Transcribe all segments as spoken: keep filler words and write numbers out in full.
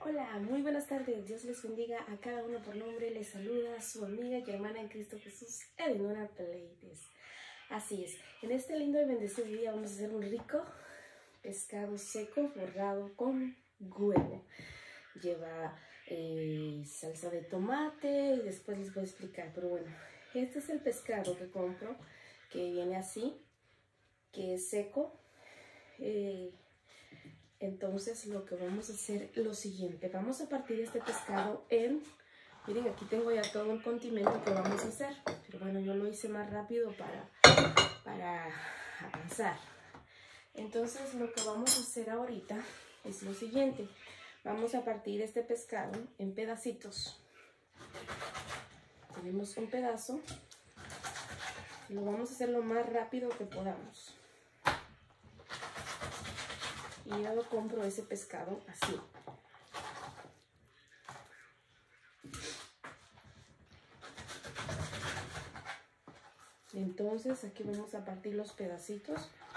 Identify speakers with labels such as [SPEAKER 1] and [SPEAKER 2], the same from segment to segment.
[SPEAKER 1] Hola, muy buenas tardes. Dios les bendiga a cada uno por nombre. Les saluda su amiga y hermana en Cristo Jesús, Eleonora Pleiades. Así es, en este lindo y bendecido día vamos a hacer un rico pescado seco borrado con huevo. Lleva eh, salsa de tomate y después les voy a explicar. Pero bueno, este es el pescado que compro, que viene así, que es seco. Eh, Entonces lo que vamos a hacer es lo siguiente. Vamos a partir este pescado en... Miren, aquí tengo ya todo el condimento que vamos a hacer. Pero bueno, yo lo hice más rápido para, para avanzar. Entonces lo que vamos a hacer ahorita es lo siguiente. Vamos a partir este pescado en pedacitos. Tenemos un pedazo. Lo vamos a hacer lo más rápido que podamos. Y yo lo compro ese pescado así. Entonces aquí vamos a partir los pedacitos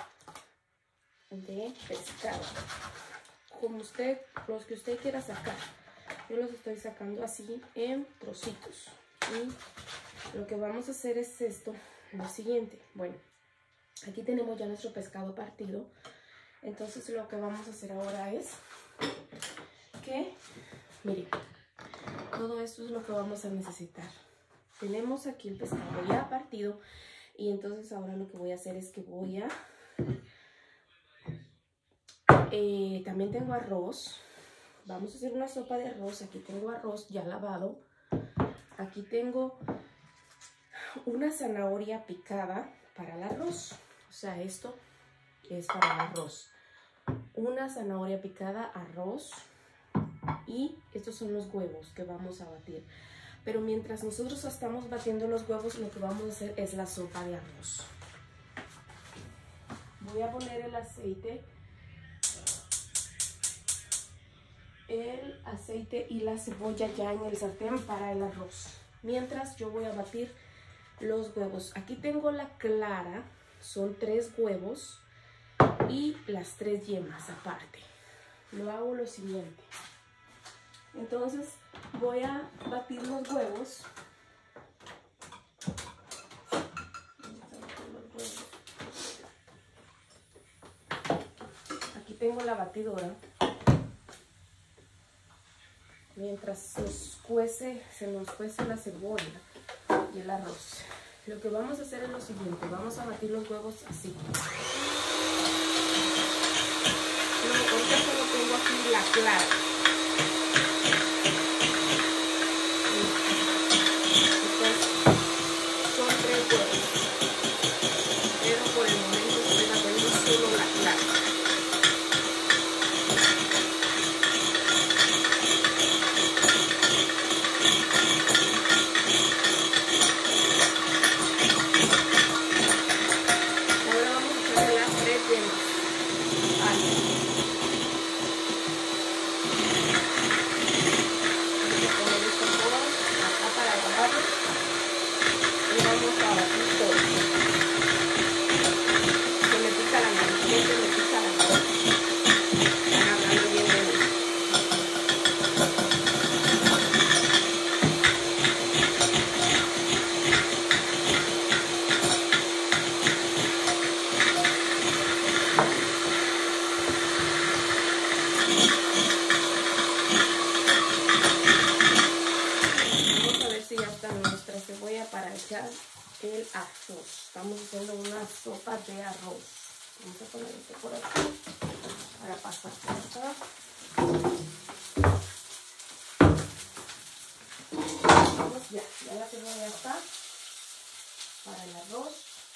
[SPEAKER 1] de pescado. Como usted, los que usted quiera sacar. Yo los estoy sacando así en trocitos. Y lo que vamos a hacer es esto, lo siguiente. Bueno, aquí tenemos ya nuestro pescado partido. Entonces lo que vamos a hacer ahora es que, miren, todo esto es lo que vamos a necesitar. Tenemos aquí el pescado ya partido y entonces ahora lo que voy a hacer es que voy a... Eh, también tengo arroz. Vamos a hacer una sopa de arroz. Aquí tengo arroz ya lavado. Aquí tengo una zanahoria picada para el arroz. O sea, esto es para el arroz. Una zanahoria picada, arroz y estos son los huevos que vamos a batir. Pero mientras nosotros estamos batiendo los huevos, lo que vamos a hacer es la sopa de arroz. Voy a poner el aceite, el aceite y la cebolla ya en el sartén para el arroz. Mientras yo voy a batir los huevos. Aquí tengo la clara, son tres huevos. Y las tres yemas aparte. Lo hago lo siguiente. Entonces voy a batir los huevos. Aquí tengo la batidora. Mientras se nos cuece, se nos cuece la cebolla y el arroz. Lo que vamos a hacer es lo siguiente. Vamos a batir los huevos así. Ahorita solo tengo aquí la clara. Entonces, son tres huevos. Pero por el momento estoy batiendo solo la clara. Ahora vamos a echarle las tres yemas. Ahí. Y vamos a batir todo. Se me pica la nariz, se me pica la nariz. Están hablando bien de mí. Vamos a ver si ya está nuestra cebolla para echar el arroz. Estamos haciendo una sopa de arroz. Vamos a poner esto por aquí para pasar por acá. Vamos ya, ya la cebolla ya está para el arroz.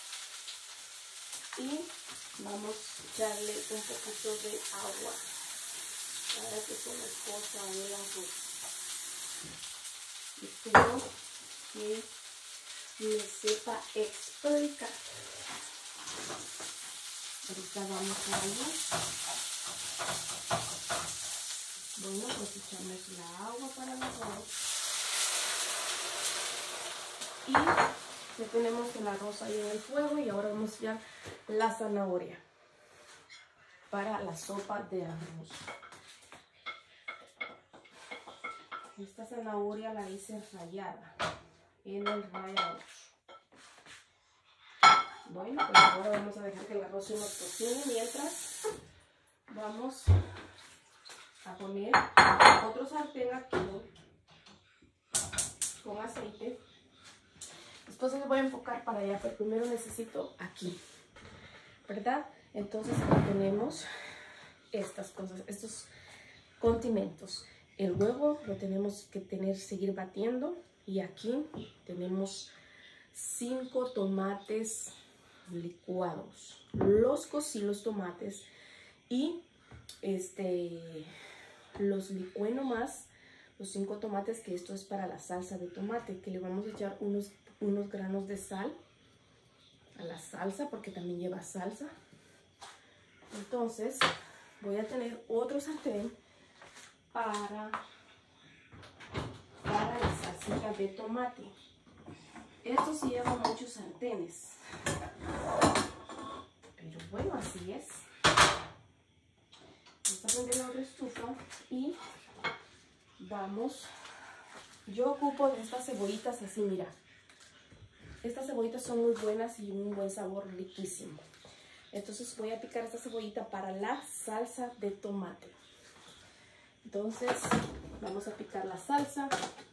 [SPEAKER 1] Y vamos a echarle un poquito de agua para que se nos cosa el arroz. Espero que me sepa explicar. Ahorita vamos a ir. Bueno, pues echamos la agua para el arroz. Y ya tenemos el arroz ahí en el fuego y ahora vamos a echar la zanahoria para la sopa de arroz. esta zanahoria la hice rallada en el rallador. Bueno, pues ahora vamos a dejar que el arroz se nos cocine mientras vamos a poner otro sartén aquí con aceite. Después les voy a enfocar para allá, pero primero necesito aquí, ¿verdad? Entonces aquí tenemos estas cosas, estos condimentos. El huevo lo tenemos que tener, seguir batiendo, y aquí tenemos cinco tomates licuados. Los cocí los tomates y este los licué nomás, los cinco tomates, que esto es para la salsa de tomate, que le vamos a echar unos, unos granos de sal a la salsa porque también lleva salsa. Entonces voy a tener otro sartén para, para la salsita de tomate. Esto sí lleva muchos sartenes, pero bueno, así es. Vamos a prender la otra estufa y vamos. Yo ocupo de estas cebollitas así, mira. Estas cebollitas son muy buenas y un buen sabor riquísimo. Entonces voy a picar esta cebollita para la salsa de tomate. Entonces vamos a picar la salsa.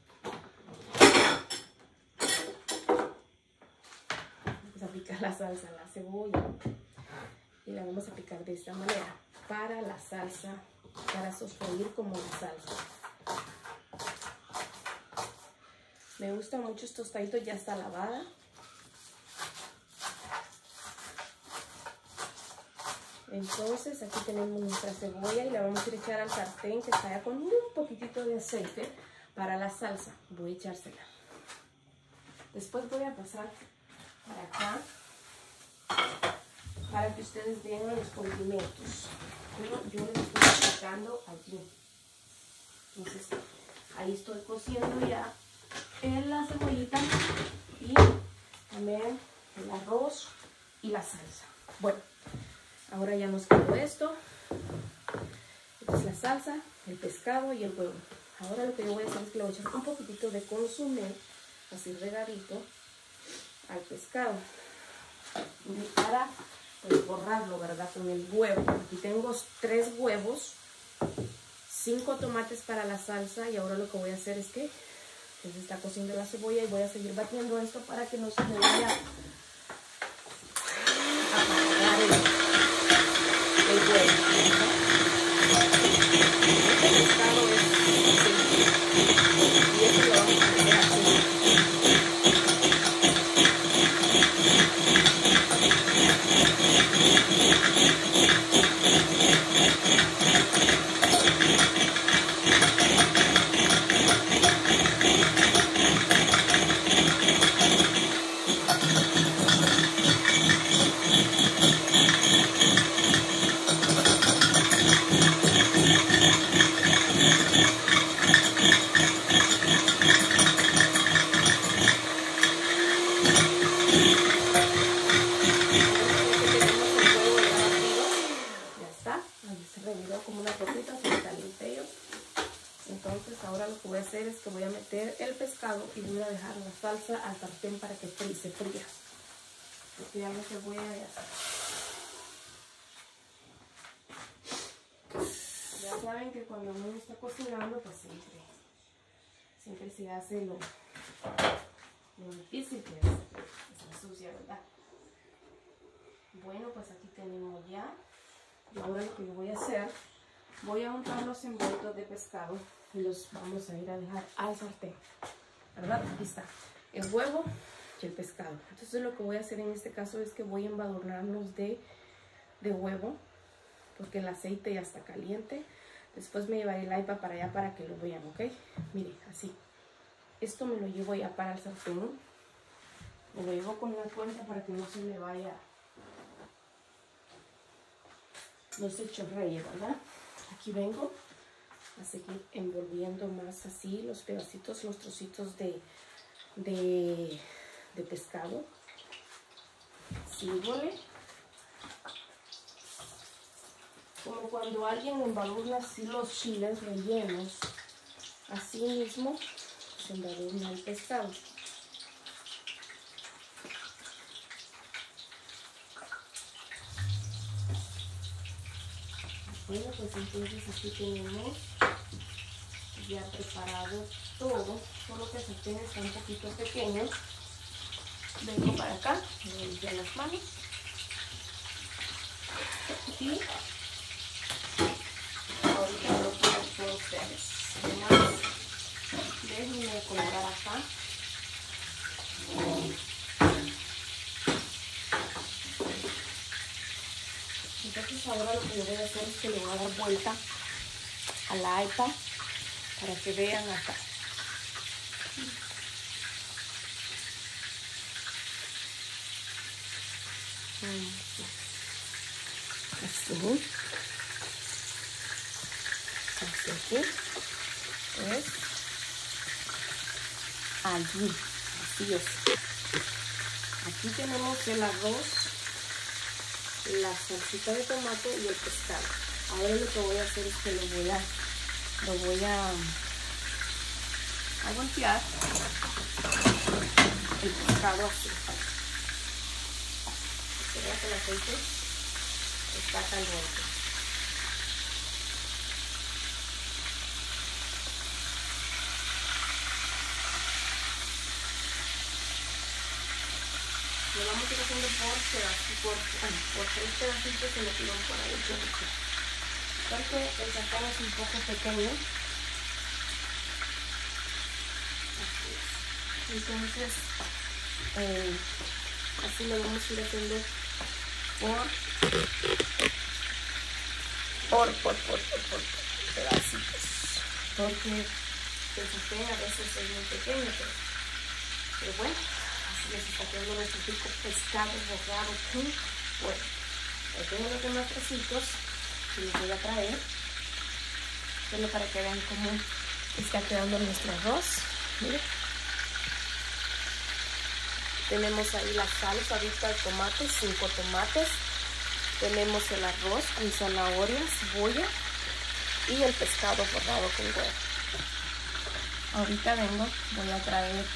[SPEAKER 1] Vamos a picar la salsa, la cebolla, y la vamos a picar de esta manera para la salsa, para sofreír como la salsa. Me gusta mucho estos tostaditos, ya está lavada. Entonces aquí tenemos nuestra cebolla y la vamos a echar al sartén que está ya con un poquitito de aceite para la salsa. Voy a echársela. Después voy a pasar para acá para que ustedes vean los condimentos. Pero yo les estoy aplicando aquí. Entonces ahí estoy cociendo ya en la cebollita y también el arroz y la salsa. Bueno, ahora ya nos quedó esto. Esta es la salsa, el pescado y el huevo. Ahora lo que yo voy a hacer es que le voy a echar un poquitito de consomé, así regadito, al pescado. Y para pues, borrarlo, ¿verdad? Con el huevo. Aquí tengo tres huevos, cinco tomates para la salsa, y ahora lo que voy a hacer es que pues, se está cociendo la cebolla y voy a seguir batiendo esto para que no se me vaya a apagar el, el huevo. El pescado es y eso lo vamos a meter aquí. Entonces ahora lo que voy a hacer es que voy a meter el pescado y voy a dejar la salsa al sartén para que se fría. Porque ya la cebolla ya está. Ya saben que cuando uno está cocinando, pues siempre, siempre se hace lo, lo difícil, que es, es ensucia, ¿verdad? Bueno, pues aquí tenemos ya. Y ahora lo que yo voy a hacer, voy a untar los envueltos de pescado y los vamos a ir a dejar al sartén, ¿verdad? Aquí está el huevo y el pescado. Entonces lo que voy a hacer en este caso es que voy a embadurnarlos de, de huevo, porque el aceite ya está caliente. Después me llevaré el iPad para allá para que lo vean, ¿ok? Miren, así. Esto me lo llevo ya para el sartén. Me lo llevo con la cuenta para que no se me vaya, no se chorree, ¿verdad? Aquí vengo a seguir envolviendo más así los pedacitos, los trocitos de, de, de pescado. Sígole. Como cuando alguien embadurna así los chiles rellenos Así mismo se embadurna el pescado. Bueno, pues entonces aquí tenemos ya preparado todo, solo que el sartén está un poquito pequeño. Vengo para acá, me voy a limpiar las manos y ahorita lo pongo por ustedes. Además, déjenme colocar acá. Entonces ahora lo que yo voy a hacer es que le voy a dar vuelta a la iPad para que vean acá. Así. Así aquí. Es allí. Así es. Aquí tenemos el arroz, la salsita de tomate y el pescado. Ahora lo que voy a hacer es que lo voy a lo voy a, a voltear el pescado así. Vean que el aceite está caliente. Lo vamos a ir haciendo por pedacitos, por, por tres pedacitos y lo tiramos por ahí. Porque el sartén es un poco pequeño. Así es. Entonces, eh, así lo vamos a ir haciendo por, por, por, por, por, por pedacitos. Porque el sartén a veces es muy pequeño, pero, pero bueno. Les está quedando nuestro rico pescado borrado con huevo. Ahí tengo los demás trocitos que les voy a traer, solo para que vean cómo está quedando nuestro arroz. Miren. Tenemos ahí la salsa ahorita de tomates, cinco tomates. Tenemos el arroz con zanahoria, cebolla y el pescado borrado con huevo. Ahorita vengo, voy a traer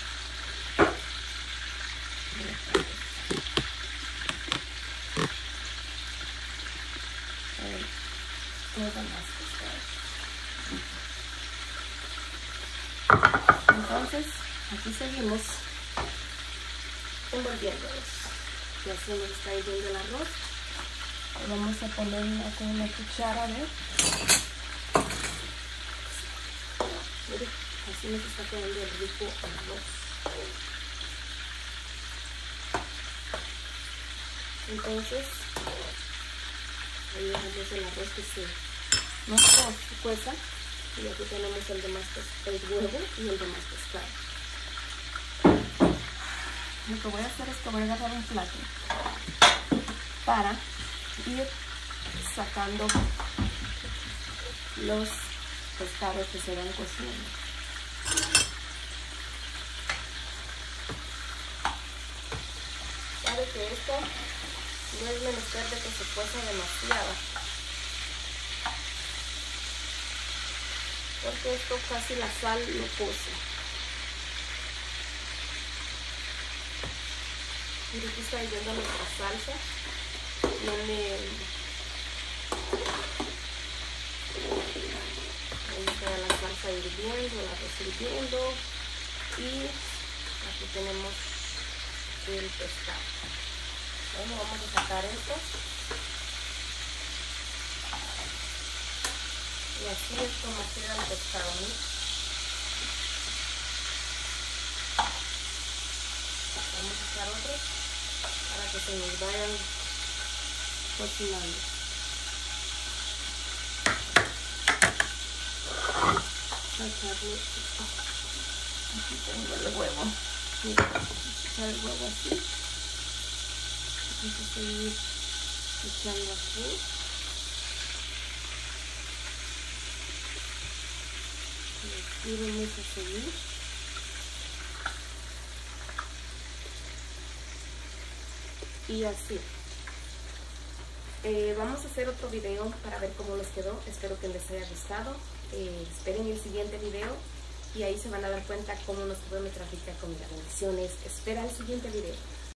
[SPEAKER 1] entonces aquí seguimos envolviéndolos. Ya se nos está hirviendo el arroz. Vamos a ponerla con una cuchara, ¿eh? Miren, así nos está quedando el rico arroz. Entonces, ahí dejamos el arroz que se nos cueza. Y aquí tenemos el demás, el huevo y el demás pescado. Lo que voy a hacer es que voy a agarrar un plato para ir sacando los pescados que se van cociendo. Sabe que esto no es menester de que se cueza demasiado, porque esto casi la sal lo cose. Y aquí está hirviendo nuestra salsa. No me... Ahí está la salsa hirviendo, la arroz hirviendo. Y aquí tenemos el pescado. Bueno, vamos a sacar esto. Y así es como queda el pescado, ¿no? Vamos a echar otro para que se nos vayan cocinando. Echarle, aquí tengo el huevo. Mira, echar el huevo así. Vamos a seguir echando así. Y vamos a seguir. Y así. Eh, vamos a hacer otro video para ver cómo les quedó. Espero que les haya gustado. Eh, esperen el siguiente video y ahí se van a dar cuenta cómo nos puede nuestra rica comida. Bendiciones. Espera el siguiente video.